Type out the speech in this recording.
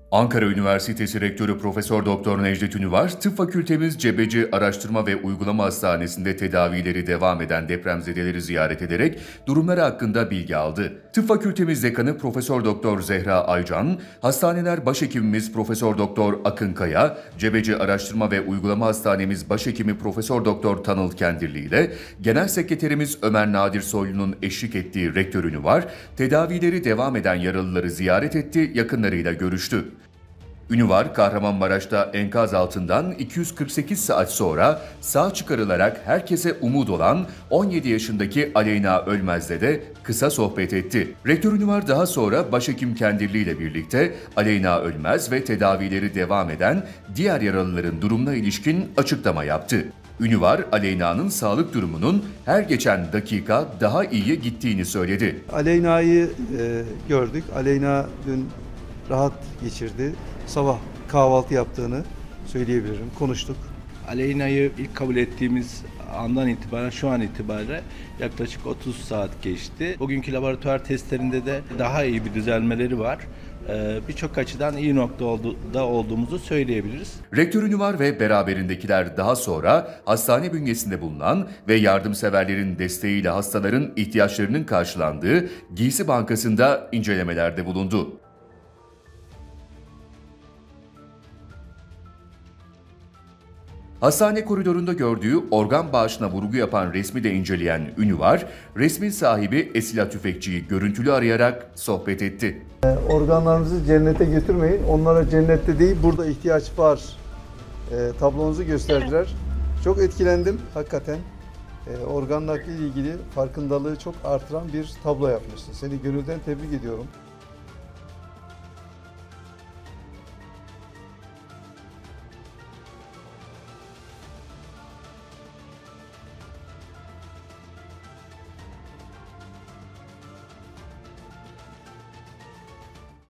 Ankara Üniversitesi Rektörü Profesör Doktor Necdet Ünüvar, Tıp Fakültemiz Cebeci Araştırma ve Uygulama Hastanesi'nde tedavileri devam eden depremzedeleri ziyaret ederek durumları hakkında bilgi aldı. Tıp Fakültemiz Dekanı Profesör Doktor Zehra Aycan, hastaneler Başhekimimiz Profesör Doktor Akın Kaya, Cebeci Araştırma ve Uygulama Hastanemiz Başhekimi Profesör Doktor Tanıl Kendirli ile Genel Sekreterimiz Ömer Nadir Soylu'nun eşlik ettiği Rektör Ünüvar, tedavileri devam eden yaralıları ziyaret etti, yakınlarıyla görüştü. Ünüvar, Kahramanmaraş'ta enkaz altından 248 saat sonra sağ çıkarılarak herkese umut olan 17 yaşındaki Aleyna Ölmez'le de kısa sohbet etti. Rektör Ünüvar daha sonra Başhekim Kendirli ile birlikte Aleyna Ölmez ve tedavileri devam eden diğer yaralıların durumuna ilişkin açıklama yaptı. Ünüvar, Aleyna'nın sağlık durumunun her geçen dakika daha iyiye gittiğini söyledi. Aleyna'yı gördük. Aleyna dün rahat geçirdi. Sabah kahvaltı yaptığını söyleyebilirim. Konuştuk. Aleyna'yı ilk kabul ettiğimiz andan itibaren şu an itibariyle yaklaşık 30 saat geçti. Bugünkü laboratuvar testlerinde de daha iyi bir düzelmeleri var. Birçok açıdan iyi noktada olduğumuzu söyleyebiliriz. Rektör Ünüvar ve beraberindekiler daha sonra hastane bünyesinde bulunan ve yardımseverlerin desteğiyle hastaların ihtiyaçlarının karşılandığı giysi bankasında incelemelerde bulundu. Hastane koridorunda gördüğü organ bağışına vurgu yapan resmi de inceleyen Ünüvar, resmin sahibi Esila Tüfekçi'yi görüntülü arayarak sohbet etti. Organlarınızı cennete götürmeyin. Onlara cennette değil, burada ihtiyaç var. Tablonuzu gösterdiler. Çok etkilendim hakikaten. Organ nakli ile ilgili farkındalığı çok artıran bir tablo yapmışsın. Seni gönülden tebrik ediyorum.